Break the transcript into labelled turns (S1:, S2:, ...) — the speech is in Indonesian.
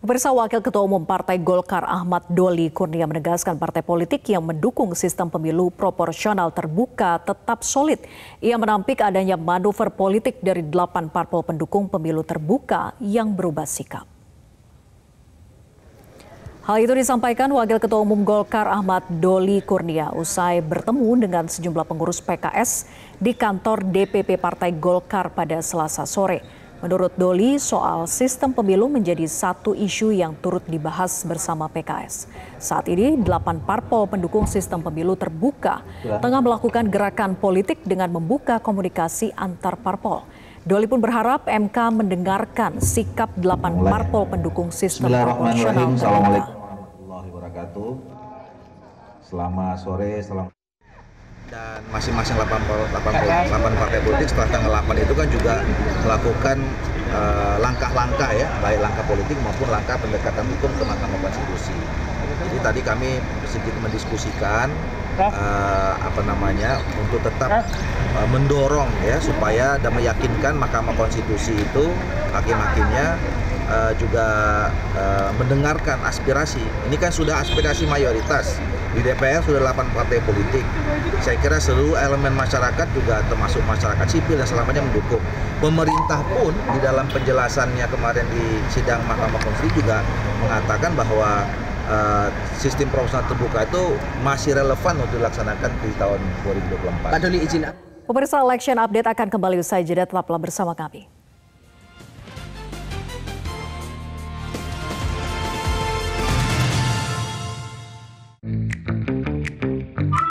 S1: Pemirsa, Wakil Ketua Umum Partai Golkar Ahmad Doli Kurnia menegaskan partai politik yang mendukung sistem pemilu proporsional terbuka tetap solid. Ia menampik adanya manuver politik dari 8 parpol pendukung pemilu terbuka yang berubah sikap. Hal itu disampaikan Wakil Ketua Umum Golkar Ahmad Doli Kurnia usai bertemu dengan sejumlah pengurus PKS di kantor DPP Partai Golkar pada Selasa sore. Menurut Doli, soal sistem pemilu menjadi satu isu yang turut dibahas bersama PKS. Saat ini, 8 parpol pendukung sistem pemilu terbuka tengah melakukan gerakan politik dengan membuka komunikasi antar parpol. Doli pun berharap MK mendengarkan sikap 8 parpol pendukung sistem proporsional terbuka.
S2: Assalamualaikum warahmatullahi wabarakatuh. Selamat sore, dan masing-masing 8 partai politik setelah tanggal 8 itu kan juga melakukan langkah-langkah ya, baik langkah politik maupun langkah pendekatan hukum ke Mahkamah Konstitusi. Jadi tadi kami sedikit mendiskusikan untuk tetap mendorong ya supaya dan meyakinkan Mahkamah Konstitusi itu hakim-hakimnya juga mendengarkan aspirasi. Ini kan sudah aspirasi mayoritas. Di DPR sudah 8 partai politik. Saya kira seluruh elemen masyarakat juga termasuk masyarakat sipil yang selamanya mendukung. Pemerintah pun di dalam penjelasannya kemarin di sidang Mahkamah Konstitusi juga mengatakan bahwa sistem proporsional terbuka itu masih relevan untuk dilaksanakan di tahun 2024.
S1: Pemirsa, Election Update akan kembali usai jeda, tetaplah bersama kami.